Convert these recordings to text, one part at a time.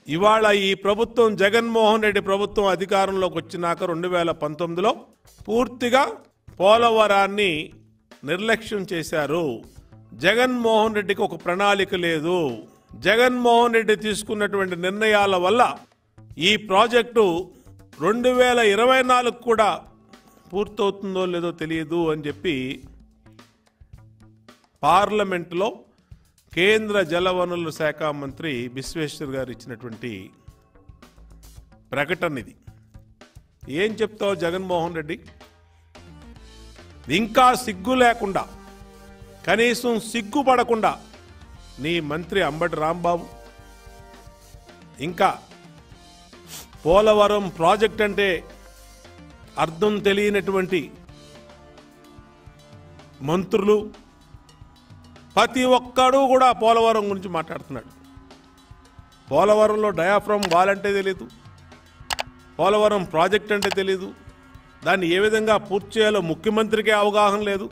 ఇవాళ ఈ ప్రభుత్వం జగన్మోహన్ రెడ్డి ప్రభుత్వం అధికారంలోకి వచ్చినాక 2019లో పూర్తిగా పోలవరాన్ని నిర్లక్ష్యం చేశారు. జగన్మోహన్ రెడ్డికి ఒక ప్రణాళిక లేదు. జగన్మోహన్ రెడ్డి తీసుకున్నటువంటి నిర్ణయాల వల్ల ఈ ప్రాజెక్టు 2024 కూడా పూర్తవుతుందో లేదో తెలియదు అని చెప్పి పార్లమెంటులో కేంద్ర జలవనరుల శాఖ మంత్రి విశ్వేశ్వర్ గారు ఇచ్చినటువంటి ప్రకటన ఇది. ఏం చెప్తావు జగన్మోహన్ రెడ్డి? ఇంకా సిగ్గు లేకుండా, కనీసం సిగ్గుపడకుండా నీ మంత్రి అంబటి రాంబాబు ఇంకా పోలవరం ప్రాజెక్ట్ అంటే అర్థం తెలియనటువంటి మంత్రులు ప్రతి ఒక్కడు కూడా పోలవరం గురించి మాట్లాడుతున్నాడు. పోలవరంలో డయాఫ్రమ్ వాల్ అంటే తెలియదు, పోలవరం ప్రాజెక్ట్ అంటే తెలియదు, దాన్ని ఏ విధంగా పూర్తి చేయాలో ముఖ్యమంత్రికి అవగాహన లేదు.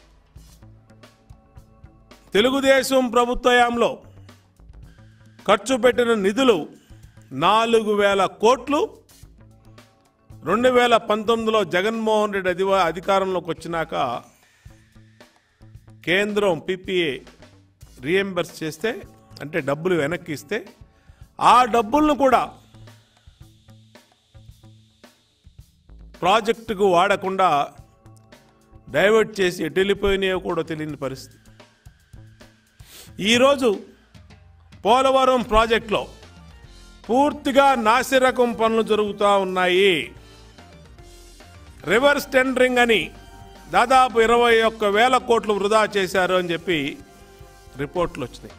తెలుగుదేశం ప్రభుత్వంలో ఖర్చు పెట్టిన నిధులు 4,000 కోట్లు 2019లో జగన్మోహన్ రెడ్డి అధికారంలోకి వచ్చినాక కేంద్రం పీపీఏ రీఎంబర్స్ చేస్తే, అంటే డబ్బులు వెనక్కి ఇస్తే, ఆ డబ్బులను కూడా ప్రాజెక్టుకు వాడకుండా డైవర్ట్ చేసి ఎటు వెళ్ళిపోయినాయో కూడా తెలియని పరిస్థితి. ఈరోజు పోలవరం ప్రాజెక్టులో పూర్తిగా నాసిరకం పనులు జరుగుతూ ఉన్నాయి. రివర్స్ టెండరింగ్ అని దాదాపు 21,000 కోట్లు వృధా చేశారు అని చెప్పి రిపోర్ట్లు వచ్చినాయి.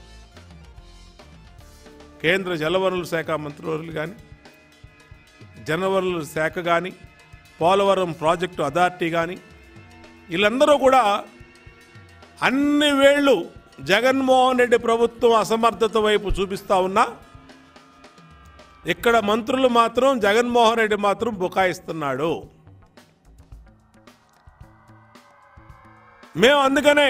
కేంద్ర జలవనరుల శాఖ మంత్రివర్యులు కానీ, జలవనరుల శాఖ కానీ, పోలవరం ప్రాజెక్టు అథారిటీ కానీ, వీళ్ళందరూ కూడా అన్ని వేళ్ళు జగన్మోహన్ రెడ్డి ప్రభుత్వం అసమర్థత వైపు చూపిస్తూ ఉన్నా, ఇక్కడ మంత్రులు మాత్రం జగన్మోహన్ రెడ్డి మాత్రం బుకాయిస్తున్నాడు. మేము అందుకనే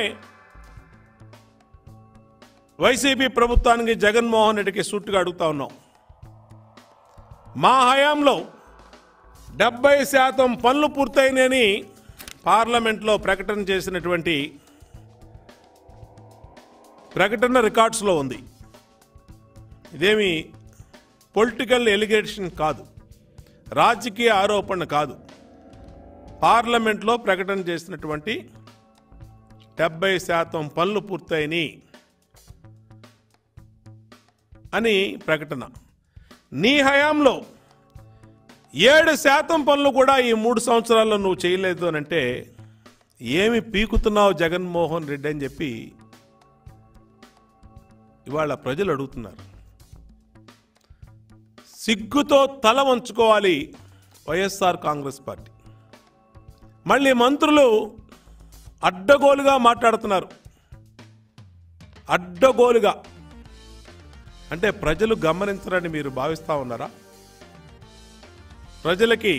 వైసీపీ ప్రభుత్వానికి జగన్మోహన్ రెడ్డికి సూటుగా అడుగుతా ఉన్నాం. మా హయాంలో 70% పనులు పూర్తయినాయని పార్లమెంట్లో ప్రకటన చేసినటువంటి ప్రకటన రికార్డ్స్లో ఉంది. ఇదేమి పొలిటికల్ ఎలిగేషన్ కాదు, రాజకీయ ఆరోపణ కాదు. పార్లమెంట్లో ప్రకటన చేసినటువంటి 70% పనులు పూర్తయినాయి అని ప్రకటన. నీ హయాంలో 7% పనులు కూడా ఈ 3 సంవత్సరాల్లో నువ్వు చేయలేదు అని అంటే ఏమి పీకుతున్నావు జగన్మోహన్ రెడ్డి అని చెప్పి ఇవాళ ప్రజలు అడుగుతున్నారు. సిగ్గుతో తల వంచుకోవాలి వైఎస్ఆర్ కాంగ్రెస్ పార్టీ. మళ్ళీ మంత్రులు అడ్డగోలుగా మాట్లాడుతున్నారు. అడ్డగోలుగా అంటే ప్రజలు గమనించరని మీరు భావిస్తూ ఉన్నారా? ప్రజలకి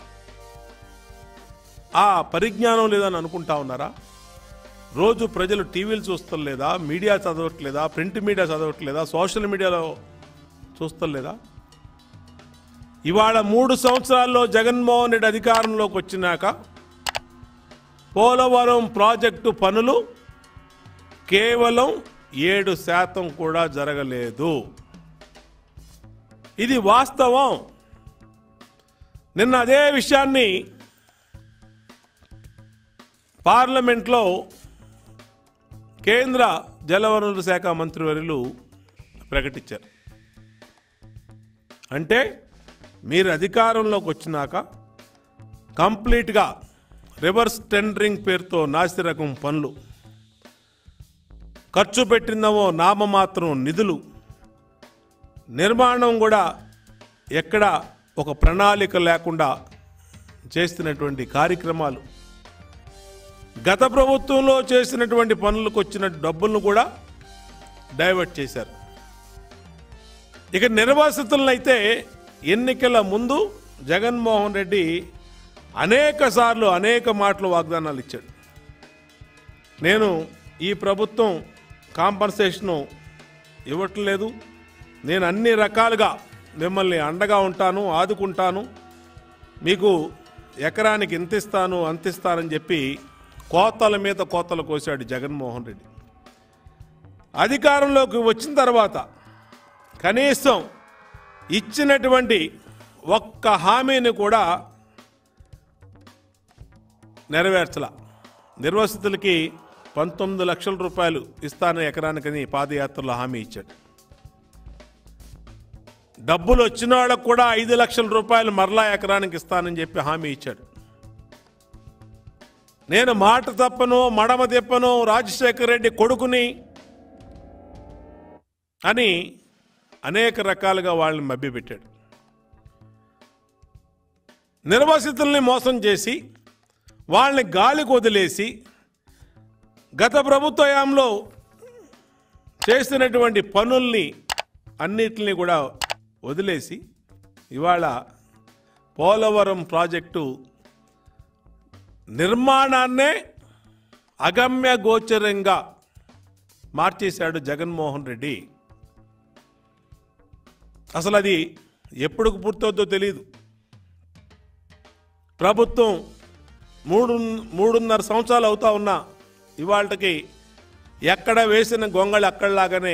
ఆ పరిజ్ఞానం లేదని అనుకుంటా ఉన్నారా? రోజు ప్రజలు టీవీలు చూస్తలేదా, మీడియా చదవట్లేదా, ప్రింట్ మీడియా చదవట్లేదా, సోషల్ మీడియాలో చూస్తలేదా? ఇవాళ 3 సంవత్సరాల్లో జగన్మోహన్ రెడ్డి అధికారంలోకి వచ్చినాక పోలవరం ప్రాజెక్టు పనులు కేవలం 7% కూడా జరగలేదు. ఇది వాస్తవం. నిన్న అదే విషయాన్ని పార్లమెంట్లో కేంద్ర జలవనరుల శాఖ మంత్రివర్యులు ప్రకటించారు. అంటే మీరు అధికారంలోకి వచ్చినాక కంప్లీట్గా రివర్స్ టెండరింగ్ పేరుతో నాసిరకం పనులు, ఖర్చు పెట్టినవో నామమాత్రం నిధులు, నిర్మాణం కూడా ఎక్కడ ఒక ప్రణాళిక లేకుండా చేస్తున్నటువంటి కార్యక్రమాలు, గత ప్రభుత్వంలో చేసినటువంటి పనులకు వచ్చిన డబ్బులను కూడా డైవర్ట్ చేశారు. ఇక నిర్వాసితులను అయితే ఎన్నికల ముందు జగన్మోహన్ రెడ్డి అనేక సార్లు అనేక మాటలు వాగ్దానాలు ఇచ్చాడు. నేను ఈ ప్రభుత్వం కాంపన్సేషను ఇవ్వట్లేదు, నేను అన్ని రకాలుగా మిమ్మల్ని అండగా ఉంటాను, ఆదుకుంటాను, మీకు ఎకరానికి ఇంత ఇస్తాను అంత ఇస్తానని చెప్పి కోతల మీద కోతలు కోసాడు జగన్మోహన్ రెడ్డి. అధికారంలోకి వచ్చిన తర్వాత కనీసం ఇచ్చినటువంటి ఒక్క హామీని కూడా నెరవేర్చలా. నిర్వాసితులకి 19 లక్షల రూపాయలు ఇస్తాను ఎకరానికని పాదయాత్రలో హామీ ఇచ్చాడు. డబ్బులు వచ్చిన వాళ్ళకు కూడా 5 లక్షల రూపాయలు మరలా ఎకరానికి ఇస్తానని చెప్పి హామీ ఇచ్చాడు. నేను మాట తప్పను, మడమ తిప్పను, రాజశేఖర రెడ్డి కొడుకుని అని అనేక రకాలుగా వాళ్ళని మభ్యపెట్టాడు. నిర్వాసితుల్ని మోసం చేసి వాళ్ళని గాలికి వదిలేసి గత ప్రభుత్వ హయాంలో చేసినటువంటి పనుల్ని అన్నిటిని కూడా వదిలేసి ఇవాళ పోలవరం ప్రాజెక్టు నిర్మాణాన్నే అగమ్య గోచరంగా మార్చేశాడు జగన్మోహన్ రెడ్డి. అసలు అది ఎప్పుడు పూర్తవుద్దో తెలియదు. ప్రభుత్వం 3.5 సంవత్సరాలు అవుతా ఉన్నా ఇవాళకి ఎక్కడ వేసిన గొంగళి అక్కడలాగానే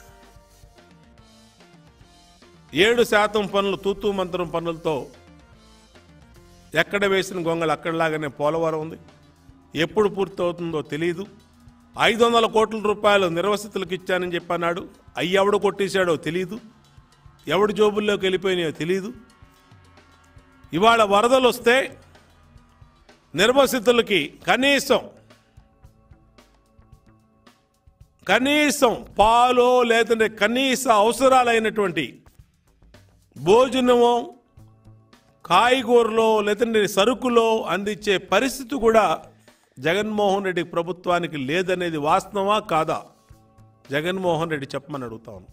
7% పనులు తూతూ మంత్రం పనులతో ఎక్కడ వేసిన గొంగళి అక్కడలాగానే పోలవరం ఉంది. ఎప్పుడు పూర్తవుతుందో తెలియదు. 500 కోట్ల రూపాయలు నిర్వాసితులకు ఇచ్చానని చెప్పన్నాడు. అవి ఎవడు కొట్టేశాడో తెలియదు, ఎవడు జోబుల్లోకి వెళ్ళిపోయినాయో తెలియదు. ఇవాళ వరదలు వస్తే నిర్వాసితులకి కనీసం పాలు లేదంటే కనీస అవసరాలైనటువంటి భోజనమో కాయగూరలో లేదంటే సరుకులో అందించే పరిస్థితి కూడా జగన్మోహన్ రెడ్డి ప్రభుత్వానికి లేదనేది వాస్తవమా కాదా? జగన్మోహన్ రెడ్డి చెప్పమని అడుగుతాను.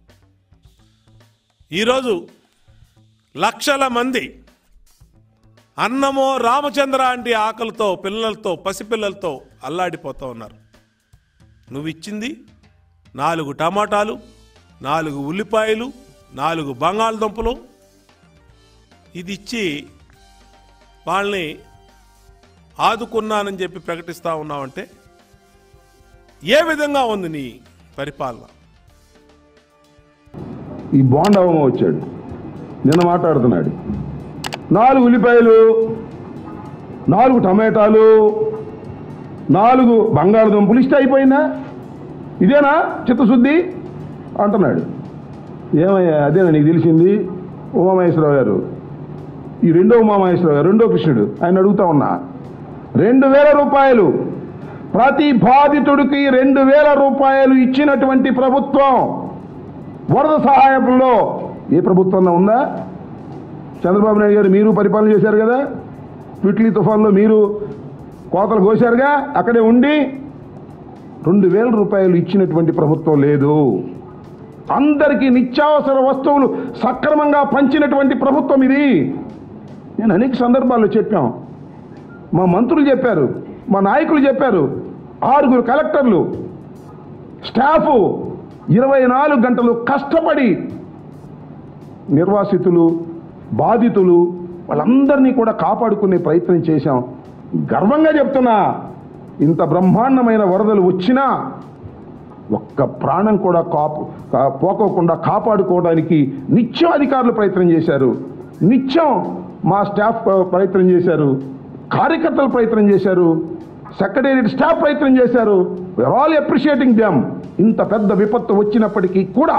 ఈరోజు లక్షల మంది అన్నమో రామచంద్ర అంటే ఆకలితో పిల్లలతో పసిపిల్లలతో అల్లాడిపోతూ ఉన్నారు. నువ్వు ఇచ్చింది 4 టమాటాలు, 4 ఉల్లిపాయలు, 4 బంగాళదుంపలు. ఇది ఇచ్చి వాళ్ళని ఆదుకున్నానని చెప్పి ప్రకటిస్తూ ఉన్నావంటే ఏ విధంగా ఉంది నీ పరిపాలన? ఈ బోండవమ్మ వచ్చాడు, నిన్న మాట్లాడుతున్నాడు. 4 ఉల్లిపాయలు, 4 టమాటాలు, 4 బంగాళదుంపలు ఇష్ట అయిపోయిందా? ఇదేనా చిత్తశుద్ధి అంటున్నాడు. ఏమయ్యా అదేనా నీకు తెలిసింది? ఉమామహేశ్వరరావు గారు, ఈ రెండో ఉమామహేశ్వరరావు గారు, రెండో కృష్ణుడు, ఆయన అడుగుతా ఉన్నా. 2000 రూపాయలు ప్రతి బాధితుడికి 2000 రూపాయలు ఇచ్చినటువంటి ప్రభుత్వం వరద సహాయంలో ఏ ప్రభుత్వంలో ఉందా? చంద్రబాబు నాయుడు గారు మీరు పరిపాలన చేశారు కదా, పిట్లీ తుఫాన్లో మీరు కోతలు కోశారుగా, అక్కడే ఉండి 2000 రూపాయలు ఇచ్చినటువంటి ప్రభుత్వం లేదు. అందరికీ నిత్యావసర వస్తువులు సక్రమంగా పంచినటువంటి ప్రభుత్వం ఇది. నేను అనేక సందర్భాల్లో చెప్పాం, మా మంత్రులు చెప్పారు, మా నాయకులు చెప్పారు, 6 కలెక్టర్లు స్టాఫ్ 24 గంటలు కష్టపడి నిర్వాసితులు బాధితులు వాళ్ళందరినీ కూడా కాపాడుకునే ప్రయత్నం చేశాం. గర్వంగా చెప్తున్నా, ఇంత బ్రహ్మాండమైన వరదలు వచ్చినా ఒక్క ప్రాణం కూడా పోకోకుండా కాపాడుకోవడానికి నిత్యం అధికారులు ప్రయత్నం చేశారు, నిత్యం మా స్టాఫ్ ప్రయత్నం చేశారు, కార్యకర్తలు ప్రయత్నం చేశారు, సెక్రటేరియట్ స్టాఫ్ ప్రయత్నం చేశారు. We're all appreciating them. ఇంత పెద్ద విపత్తు వచ్చినప్పటికీ కూడా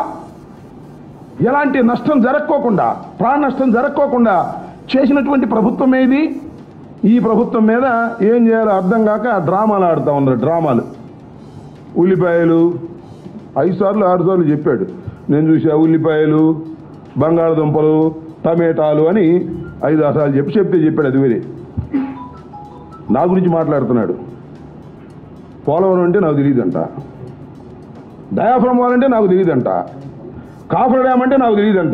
ఎలాంటి నష్టం జరక్కోకుండా, ప్రాణ నష్టం జరక్కోకుండా చేసినటువంటి ప్రభుత్వం ఏది? ఈ ప్రభుత్వం మీద ఏం చేయాలో అర్థం కాక డ్రామాలు ఆడుతూ ఉన్నారు. డ్రామాలు. ఉల్లిపాయలు 5 సార్లు 6 సార్లు చెప్పాడు, నేను చూసా. ఉల్లిపాయలు, బంగాళదుంపలు, టమేటాలు అని 5-6 సార్లు చెప్పాడు. అది వేరే. నా గురించి మాట్లాడుతున్నాడు. పోలవరం అంటే నాకు తెలియదంట, డయాఫ్రమ్ వాల్ అంటే నాకు తెలియదంట, కాఫర్ డ్యామ్ అంటే నాకు తెలియదంట.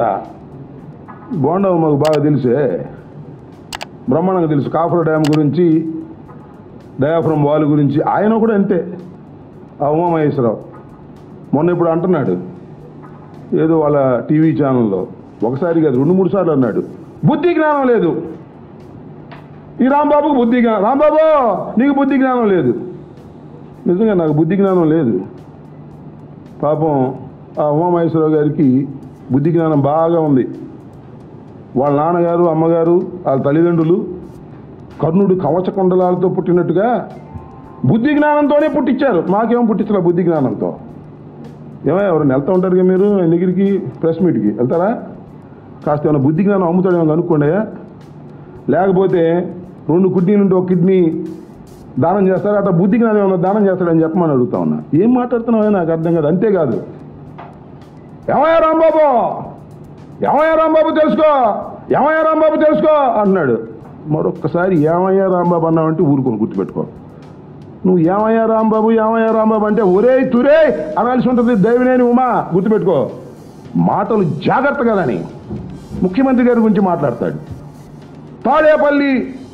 బోండవ మాకు బాగా తెలుసే, బ్రహ్మాండంగా తెలుసు. కాఫర్ డ్యామ్ గురించి, డయాఫ్రమ్ వాల్ గురించి ఆయన కూడా అంతే. ఆ ఉమామహేశ్వరరావు మొన్న ఇప్పుడు అంటున్నాడు, ఏదో వాళ్ళ టీవీ ఛానల్లో ఒకసారి కాదు 2-3 సార్లు అన్నాడు, బుద్ధి జ్ఞానం లేదు ఈ రాంబాబుకు బుద్ధి జ్ఞానం. రాంబాబు నీకు బుద్ధి జ్ఞానం లేదు. నిజంగా నాకు బుద్ధి జ్ఞానం లేదు. పాపం ఆ ఉమామహేశ్వరరావు గారికి బుద్ధి జ్ఞానం బాగా ఉంది. వాళ్ళ నాన్నగారు, అమ్మగారు, వాళ్ళ తల్లిదండ్రులు కర్ణుడు కవచకుండలాలతో పుట్టినట్టుగా బుద్ధి జ్ఞానంతోనే పుట్టించారు. మాకేమో పుట్టించలే బుద్ధి జ్ఞానంతో. ఏమో ఎవరైనా వెళ్తూ ఉంటారు కదా మీరు ఆయన దగ్గరికి, ప్రెస్ మీట్కి వెళ్తారా? కాస్త ఏమైనా బుద్ధి జ్ఞానం అమ్ముతాడేమో కనుక్కోండి. లేకపోతే 2 కిడ్నీ నుండి 1 కిడ్నీ దానం చేస్తారు, అట్లా బుద్ధి జ్ఞానం ఏమన్నా దానం చేస్తాడని చెప్పమని అడుగుతా ఉన్నా. ఏం మాట్లాడుతున్నావో నాకు అర్థం కాదు. అంతేకాదు, ఏమయ్యా రాంబాబు, ఏమయ్యా రాంబాబు తెలుసుకో, ఏమయ్యా రాంబాబు తెలుసుకో అన్నాడు. మరొక్కసారి ఏమయ్యా రాంబాబు అన్నావంటే ఊరుకొని గుర్తుపెట్టుకో. నువ్వు ఏమయ్యా రాంబాబు, ఏమయ్యా రాంబాబు అంటే ఒరే తురే అనాల్సి ఉంటుంది. దైవనేని ఉమా గుర్తుపెట్టుకో. మాటలు జాగ్రత్తగా అని ముఖ్యమంత్రి గారి గురించి మాట్లాడతాడు. తాడేపల్లి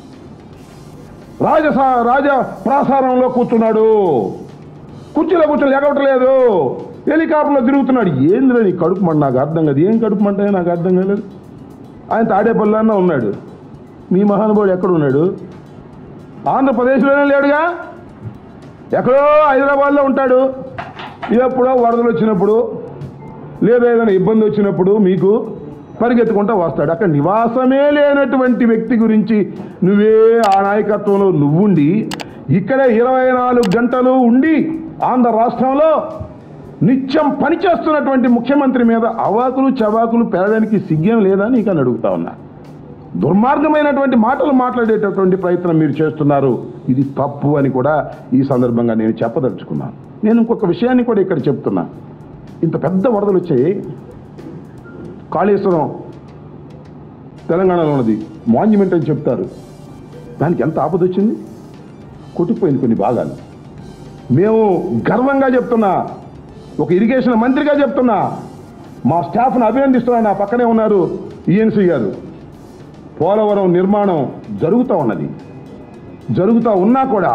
రాజ ప్రాసారంలో కూర్చున్నాడు, కుర్చీలో కూర్చొని ఎగవటలేదు, హెలికాప్టర్లో తిరుగుతున్నాడు. ఏంద్ర నీ కడుపు మంట? నాకు అర్థం కాదు. ఏం కడుపు మంట నాకు అర్థం కాలేదు. ఆయన తాడేపల్లిలోనే ఉన్నాడు. మీ మహానుభావుడు ఎక్కడ ఉన్నాడు? ఆంధ్రప్రదేశ్లోనే లేడుగా, ఎక్కడో హైదరాబాద్లో ఉంటాడు. ఎప్పుడో వరదలు వచ్చినప్పుడు లేదా ఏదైనా ఇబ్బంది వచ్చినప్పుడు మీకు పరిగెత్తుకుంటూ వస్తాడు. అక్కడ నివాసమే లేనటువంటి వ్యక్తి గురించి నువ్వే ఆ నాయకత్వంలో నువ్వుండి ఇక్కడ 24 గంటలు ఉండి ఆంధ్ర రాష్ట్రంలో నిత్యం పనిచేస్తున్నటువంటి ముఖ్యమంత్రి మీద అవాకులు చవాకులు పెరగడానికి సిగ్గం లేదా నీకు అని అడుగుతా ఉన్నా. దుర్మార్గమైనటువంటి మాటలు మాట్లాడేటటువంటి ప్రయత్నం మీరు చేస్తున్నారు. ఇది తప్పు అని కూడా ఈ సందర్భంగా నేను చెప్పదలుచుకున్నాను. నేను ఇంకొక విషయాన్ని కూడా ఇక్కడ చెప్తున్నా. ఇంత పెద్ద వరదలు వచ్చాయి. కాళేశ్వరం తెలంగాణలో ఉన్నది, మాన్యుమెంట్ అని చెప్తారు. దానికి ఎంత ఆపద వచ్చింది? కొట్టుకుపోయింది కొన్ని భాగాలు. మేము గర్వంగా చెప్తున్నా, ఒక ఇరిగేషన్ మంత్రిగా చెప్తున్నా, మా స్టాఫ్ను అభినందిస్తున్నా. నా పక్కనే ఉన్నారు ఈఎన్సీ గారు. పోలవరం నిర్మాణం జరుగుతూ ఉన్నది. జరుగుతూ ఉన్నా కూడా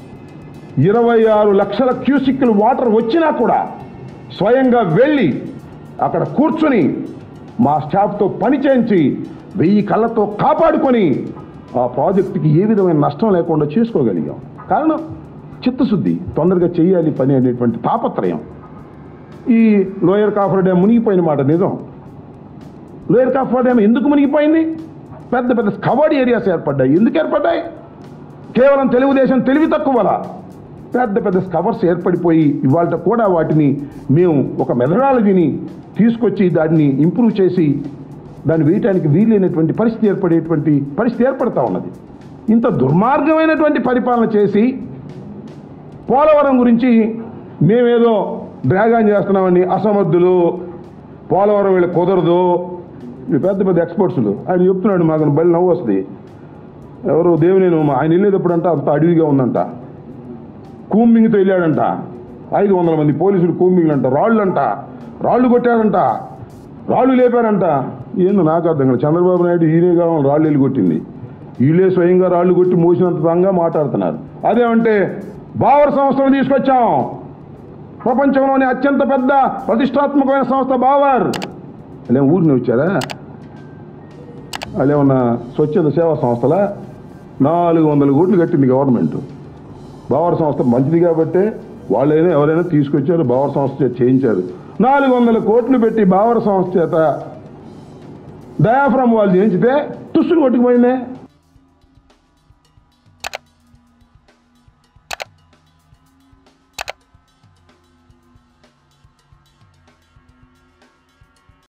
26 లక్షల క్యూసిక్లు వాటర్ వచ్చినా కూడా స్వయంగా వెళ్ళి అక్కడ కూర్చుని మా స్టాఫ్తో పని చేయించి 1000 కళ్ళతో కాపాడుకొని ఆ ప్రాజెక్టుకి ఏ విధమైన నష్టం లేకుండా చేసుకోగలిగాం. కారణం చిత్తశుద్ధి, తొందరగా చేయాలి పని అనేటువంటి తాపత్రయం. ఈ లోయర్ కాఫర్ డ్యామ్ మునిగిపోయిన మాట నిజం. లోయర్ కాఫర్ డ్యామ్ ఎందుకు మునిగిపోయింది? పెద్ద పెద్ద స్కవర్డ్ ఏరియాస్ ఏర్పడ్డాయి. ఎందుకు ఏర్పడ్డాయి? కేవలం తెలుగుదేశం తెలివి తక్కువలా పెద్ద పెద్ద స్కవర్స్ ఏర్పడిపోయి ఇవాళ కూడా వాటిని మేము ఒక మెథడాలజీని తీసుకొచ్చి దాన్ని ఇంప్రూవ్ చేసి దాన్ని వేయటానికి వీలైనటువంటి పరిస్థితి ఏర్పడతా ఉన్నది. ఇంత దుర్మార్గమైనటువంటి పరిపాలన చేసి పోలవరం గురించి మేమేదో డ్రాగాన్ చేస్తున్నామని అసమర్థులు, పోలవరం వీళ్ళు కుదరదు, పెద్ద పెద్ద ఎక్స్పర్ట్స్లు ఆయన చెప్తున్నాడు. మాకు బలి నవ్వు వస్తుంది. ఎవరు దేవినేని ఆయన వెళ్ళేటప్పుడంట అంత అడవిగా ఉందంట, కూంబింగ్తో వెళ్ళాడంట, 500 మంది పోలీసులు కూంబింగ్లు అంట, రాళ్ళు కొట్టాడంట, రాళ్ళు లేపారంట. ఏందో నాకు అర్థం కాదు. చంద్రబాబు నాయుడు ఈయనే కావాలి రాళ్ళు వెళ్ళి కొట్టింది, వీళ్ళే స్వయంగా రాళ్ళు కొట్టి మోసినంత తంగా మాట్లాడుతున్నారు. అదేమంటే బావర్ సంస్థను తీసుకొచ్చాం, ప్రపంచంలోనే అత్యంత పెద్ద ప్రతిష్టాత్మకమైన సంస్థ బావర్. అదే ఊరిని వచ్చారా? అదేమన్నా స్వచ్ఛంద సేవా సంస్థల 400 కోట్లు కట్టింది గవర్నమెంట్. బావర్ సంస్థ మంచిది కాబట్టే వాళ్ళైనా ఎవరైనా తీసుకొచ్చారు, బావర్ సంస్థ చేత చేయించారు. 400 కోట్లు పెట్టి బావర్ సంస్థ చేత డయాఫ్రమ్ వాళ్ళు చేయించితే తుస్సులు కొట్టుకుపోయిందే.